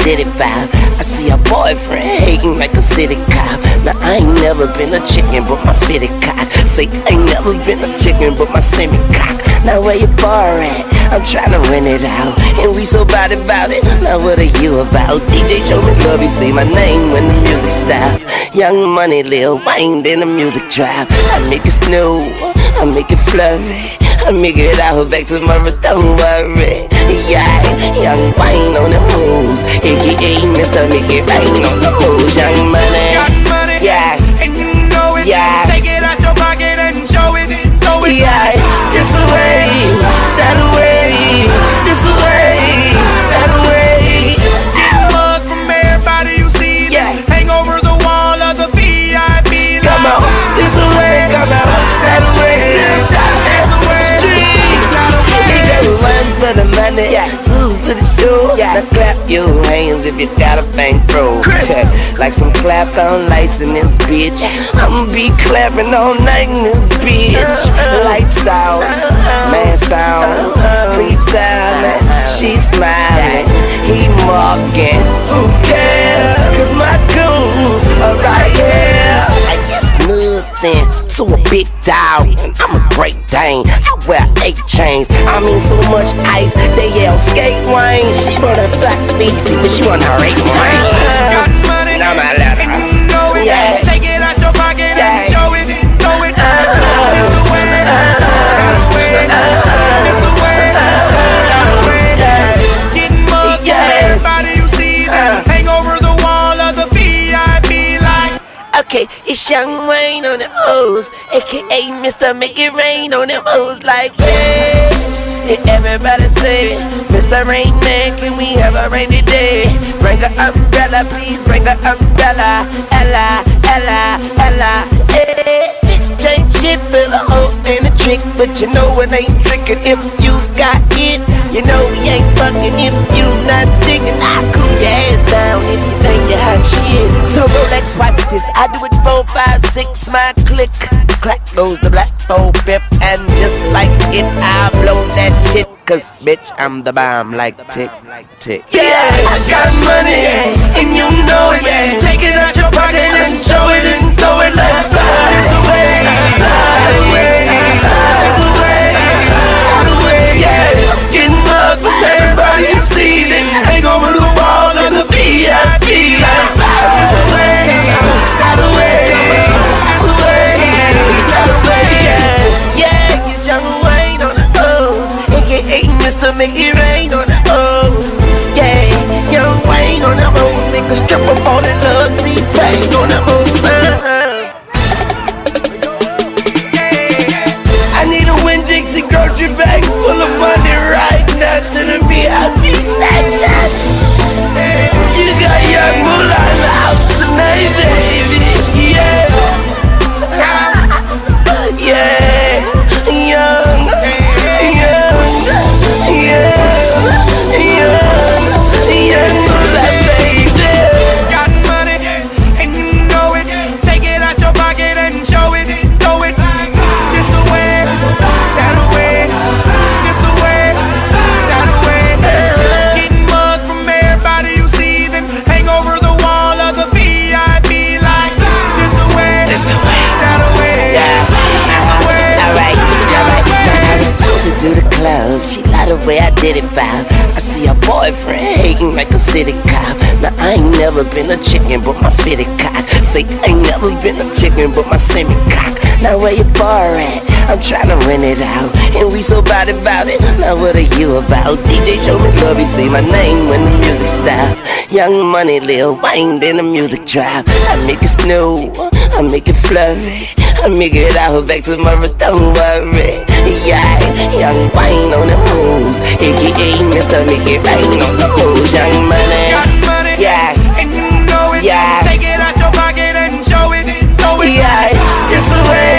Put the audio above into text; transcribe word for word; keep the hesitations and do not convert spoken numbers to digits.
did it vibe. I see a boyfriend hating like a city cop. Now I ain't never been a chicken but my fitted cock. Say I ain't never been a chicken but my semi cock. Now where your bar at? I'm trying to rent it out, and we so bout it, bout it. Now what are you about? D J show me love, you say my name when the music stop. Young Money, Lil Wayne, then the music drop. I make it snow, I make it flurry, I make it out back tomorrow, don't worry. Yeah, Young Wayne on the moves, A K A Mister Make It Rain on the moves. Young Money, got money, yeah, and you know it. Yeah, take it out your pocket and show it, throw it. Yeah, this way, that way, this way, that way. Get mugged from everybody you see. Yeah, hang over the wall of the V I P. Come on, this way, come on, that way, that's the way. Streets, you got one for the money, yeah, two for the show. Yeah, now clap your hands if you got a bankroll. Like some clap on lights in this bitch. I'ma be clapping all night in this bitch. Lights out, man sound, creeps out, she smiling, he mocking. Who cares? Cause my goons are right here. I guess nothing to a big dog, and I'm a great Dane. I wear eight chains, I mean so much ice, they yell skate Wayne. She wanna fuck me, see, but she wanna rape Wayne. Got money, now my letter, and you know it. Yeah. Take it out your pocket Yeah. and show it, throw it. It's the way, got away. It's the way, got away. Getting mugged from everybody you see. Then hang over the wall of the V I P like. Okay, it's Young Wayne on them hoes, A K A Mister Make It Rain on them hoes. Like, hey, everybody say, Mister Rain Man, can we have a rainy day? Bring an umbrella, please bring an umbrella. Ella, Ella, Ella, hey. Change shit for the hoe ain't a trick, but you know it ain't trickin' if you got it. You know you ain't fucking if you not digging. I cool your ass down if you think you hot shit. So Rolex, watch this, I do it four, five, six, my click. Clack goes the black four pip, and just like it, I blow that shit. Cause bitch, I'm the bomb like tick, tick. Yeah, I got money, and you know it. Take it out your pocket and show it and throw it like fire. It's the way, the way, it's the way, the way. Yeah, getting mugged from everybody you see, then hang over the wall of the V I P like fire. It's the way, the way, it's the way, the way. Yeah, yeah, get Young Wayne on the hoes, A K A Mister Make It Rain on the hoes. Yeah, Young Wayne on the hoes, nigga strip up all that love, T-Pain on the hoes. Uh-huh. I need a Winn-Dixie grocery bag full of money right now to the V I P section. You got Young Moolah in the house tonight, baby. Yeah, yeah, young, young, young, young, young Moolah, baby. Got money, and you know it. Take it out your pocket and show it, throw it. This the way, that way. This the way, that way. Getting mugged from everybody you see, then hang over the wall of the V I P like. This the way, This the way. that way. Yeah. This the way, Alright, alright. Now I was supposed to do the club. She like the way I did it vibe. I see a boyfriend hating like a city cop. Now I ain't never been a chicken but my fitted cock. Say I ain't never been a chicken but my semi cock. Now where your bar at? I'm trying to rent it out, and we so bout it, bout it. Now what are you about? D J show me love, you say my name when the music stop. Young Money, Lil Wayne, then the music drop. I make it snow, I make it flurry, I make it out back tomorrow, don't worry. Yeah, Young Wayne on the moves, A K A Mister Make It Rain on the moves. Young Money, got money, yeah, and you know it. Yeah. Take it out your pocket and show it, throw it. yeah, this the way.